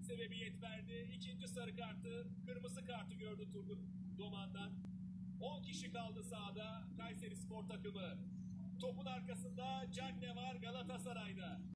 sebebiyet verdi. İkinci sarı kartı, kırmızı kartı gördü Turgut Doman'dan. 10 kişi kaldı sahada Kayserispor takımı. Topun arkasında canlı var Galatasaray'da.